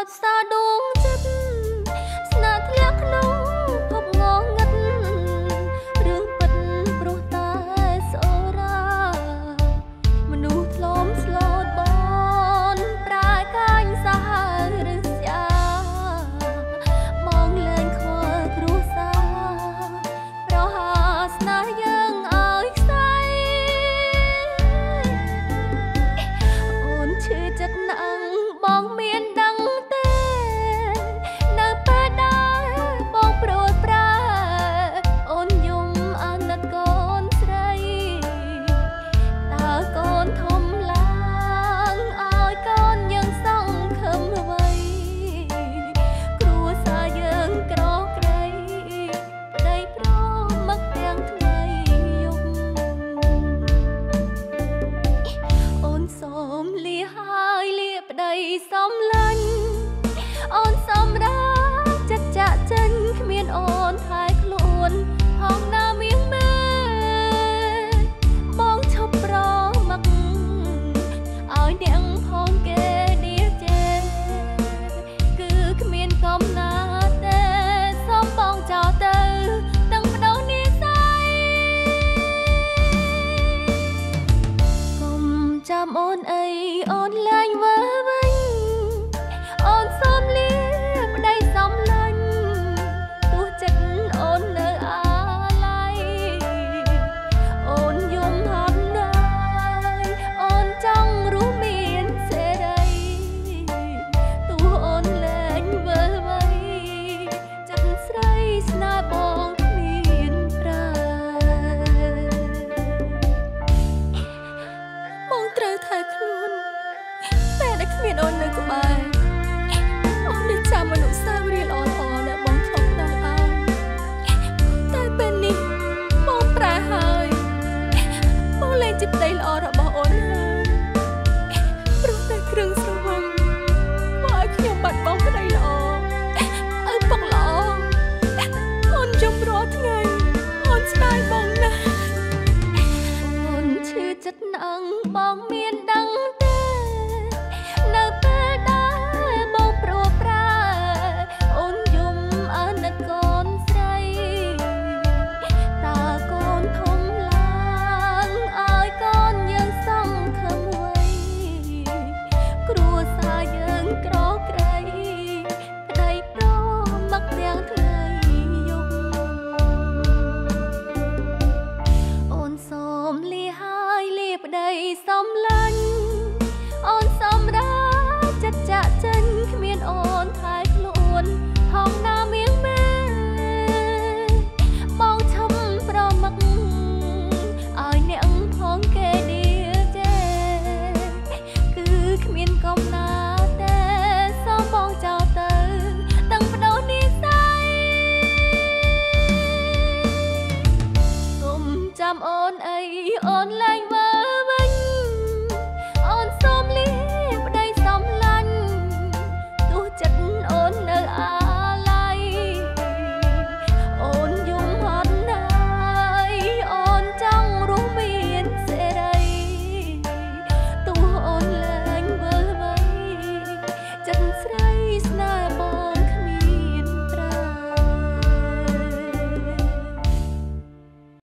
ចសាដួងចិត្តស្នាធ្លាក់ក្នុងភពងងឹតរឿងពិតព្រោះតែសូរាមនុស្សធ្លំស្លូតបនប្រាយកាញ់សាហាវឬស្យាបងលែងខលគ្រួសារប្រហាស្នេហ៍យើងឲ្យខ្សែអូនឈឺចិត្តណាស់បងមានដឹងទេនៅពេលដែលបងប្រួយប្រាអូនយំអាណិតកូនស្រីតើកូនធំឡើងឲ្យកូនយើងសង្ឃឹមអ្វីគ្រួសារយើងក្រក្រៃប្តីប្រមកទាំងថ្ងៃយប់អូនសូមលាហើយលាប្តីសំឡាញ់អូនសម្រាប់ចិត្តចាក់ចេញគ្មានអូនថែខ្លួនហងណាមៀងមែបងឈប់ប្រមកឲ្យអ្នកផងគេដៀចេគឺគ្មានកំណាត់ទេសូមបងចោលទៅទាំងបដូរនិស័យកុំចាំអូនអីអូនលែងវើវិញអូនសូមលាប្តីសំឡាញ់ទោះចិត្តអូននៅអាឡ័យអូនយំហត់ណាស់អូនចង់រស់មានសេរីទោះអូនលែងវើវៃចិត្តស្រីស្នេហ៍បងគ្មានប្រាបងត្រូវថែខ្លួនតែដែលគ្មានអូននៅក្បែរអូននឹងចាំអនុស្សាវរីយ៍ល្អៗដែលបងធ្លាប់ផ្ដល់ឲ្យតែពេលនេះបងប្រែហើយបងលែងជាប្តីល្អរ